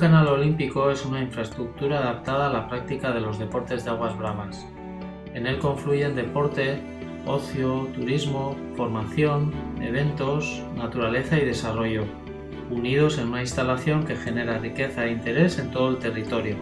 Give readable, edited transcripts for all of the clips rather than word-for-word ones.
canal olímpico es una infraestructura adaptada a la práctica de los deportes de aguas bravas. En él confluyen deporte, ocio, turismo, formación, eventos, naturaleza y desarrollo, unidos en una instalación que genera riqueza e interés en todo el territorio.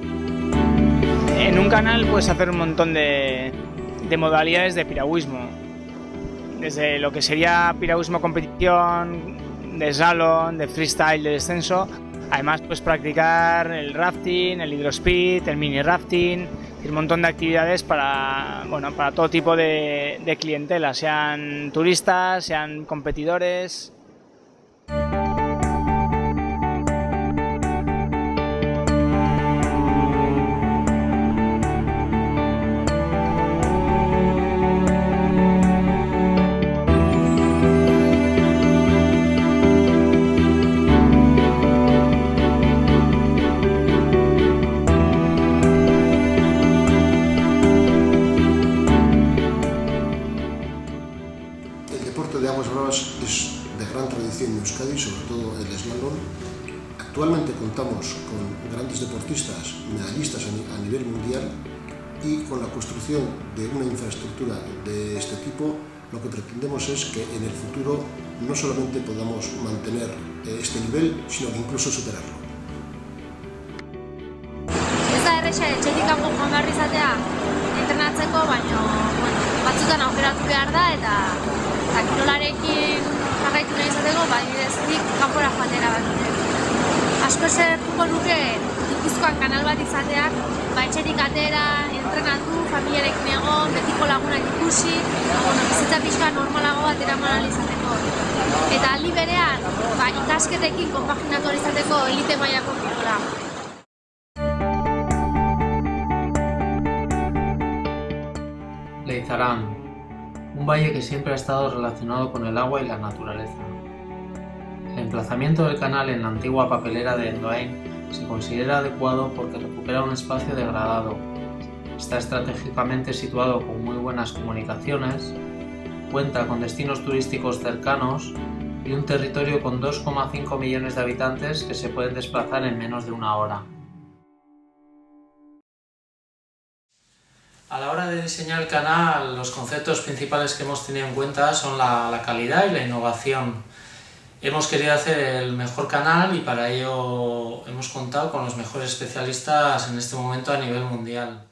En un canal puedes hacer un montón de modalidades de piragüismo, desde lo que sería piragüismo competición, de slalom, de freestyle, de descenso. Además puedes practicar el rafting, el hidrospeed, el mini rafting, un montón de actividades para todo tipo de clientela, sean turistas, sean competidores. El deporte de aguas bravas es de gran tradición en Euskadi, sobre todo el slalom. Actualmente contamos con grandes deportistas, medallistas a nivel mundial, y con la construcción de una infraestructura de este tipo, lo que pretendemos es que en el futuro no solamente podamos mantener este nivel, sino que incluso superarlo. Ez da erresa etxetik kanpo joan behar izatea entrenatzeko, baina batzutan aukeratu behar da eta kirolarekin jarraitu nahi izateko, adibidez nik kanpora joatera bat. Asko esertuko nuke Gipuzkoan kanal bat izateak, etxetik atera, entrenatu, familiarekin egon, betiko lagunak ikusi, bizitza pixka normalago bat eraman ahal izateko. Eta aldi berean, ikasketekin konpaginatu ahal izateko elite mailako kirola. Leizarán, un valle que siempre ha estado relacionado con el agua y la naturaleza. El emplazamiento del canal en la antigua papelera de Endoain se considera adecuado porque recupera un espacio degradado, está estratégicamente situado con muy buenas comunicaciones, cuenta con destinos turísticos cercanos y un territorio con 2,5 millones de habitantes que se pueden desplazar en menos de una hora. A la hora de diseñar el canal, los conceptos principales que hemos tenido en cuenta son la calidad y la innovación. Hemos querido hacer el mejor canal y para ello hemos contado con los mejores especialistas en este momento a nivel mundial.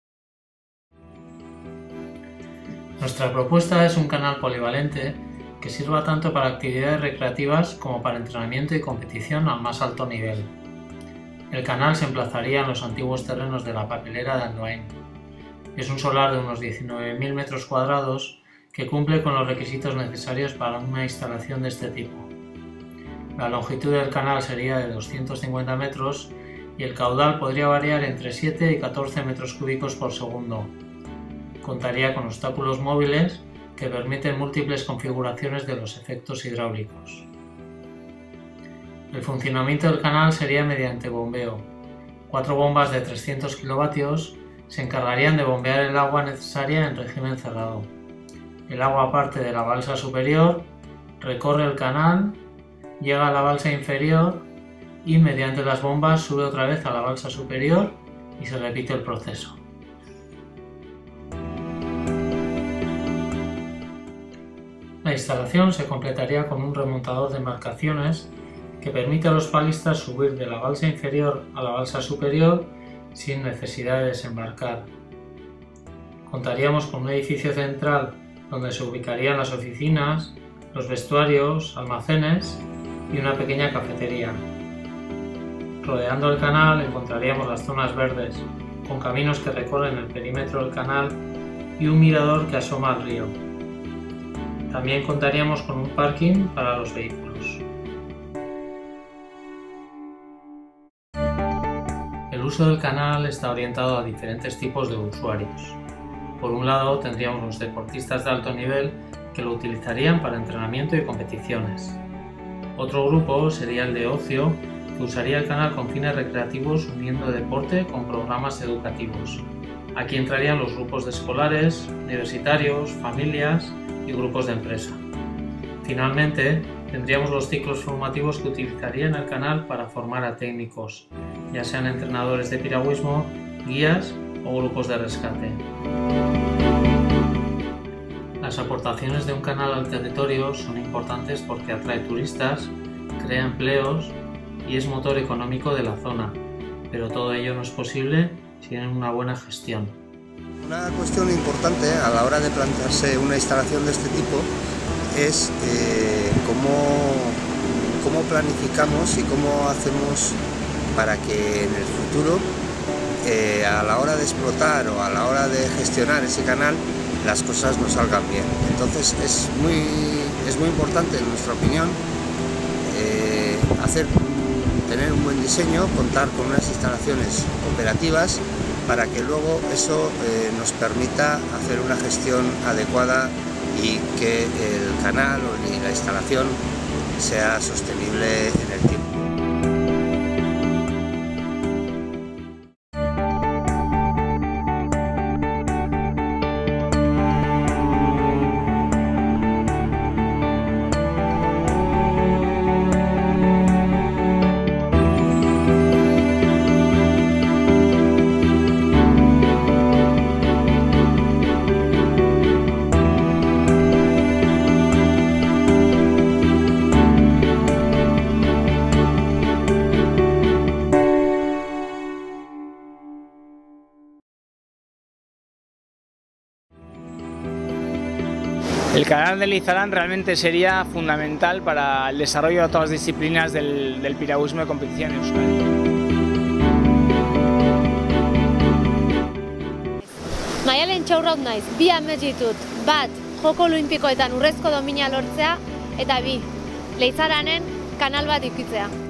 Nuestra propuesta es un canal polivalente que sirva tanto para actividades recreativas como para entrenamiento y competición al más alto nivel. El canal se emplazaría en los antiguos terrenos de la papelera de Andoain. Es un solar de unos 19.000 metros cuadrados que cumple con los requisitos necesarios para una instalación de este tipo. La longitud del canal sería de 250 metros y el caudal podría variar entre 7 y 14 metros cúbicos por segundo. Contaría con obstáculos móviles que permiten múltiples configuraciones de los efectos hidráulicos. El funcionamiento del canal sería mediante bombeo. 4 bombas de 300 kilovatios se encargarían de bombear el agua necesaria en régimen cerrado. El agua parte de la balsa superior, recorre el canal, llega a la balsa inferior y mediante las bombas sube otra vez a la balsa superior y se repite el proceso. La instalación se completaría con un remontador de embarcaciones que permite a los palistas subir de la balsa inferior a la balsa superior sin necesidad de desembarcar. Contaríamos con un edificio central donde se ubicarían las oficinas, los vestuarios, almacenes y una pequeña cafetería. Rodeando el canal encontraríamos las zonas verdes, con caminos que recorren el perímetro del canal y un mirador que asoma al río. También contaríamos con un parking para los vehículos. El uso del canal está orientado a diferentes tipos de usuarios. Por un lado tendríamos los deportistas de alto nivel que lo utilizarían para entrenamiento y competiciones. Otro grupo sería el de ocio, que usaría el canal con fines recreativos uniendo deporte con programas educativos. Aquí entrarían los grupos de escolares, universitarios, familias y grupos de empresa. Finalmente, tendríamos los ciclos formativos que utilizarían el canal para formar a técnicos, ya sean entrenadores de piragüismo, guías o grupos de rescate. Las aportaciones de un canal al territorio son importantes porque atrae turistas, crea empleos y es motor económico de la zona, pero todo ello no es posible sin una buena gestión. Una cuestión importante a la hora de plantearse una instalación de este tipo es cómo planificamos y cómo hacemos para que en el futuro, a la hora de explotar o a la hora de gestionar ese canal, las cosas nos salgan bien. Entonces es muy importante, en nuestra opinión, tener un buen diseño, contar con unas instalaciones operativas para que luego eso nos permita hacer una gestión adecuada y que el canal y la instalación sea sostenible en el tiempo. El canal de Leizarán realmente sería fundamental para el desarrollo de todas las disciplinas del piragüismo de competición en Euskadi. Maialen Txaurraut naiz, 2 amets ditut. Bat, Joko Olinpikoetan urrezko domina lortzea, eta 2, Leizaranen kanal bat ikitzea.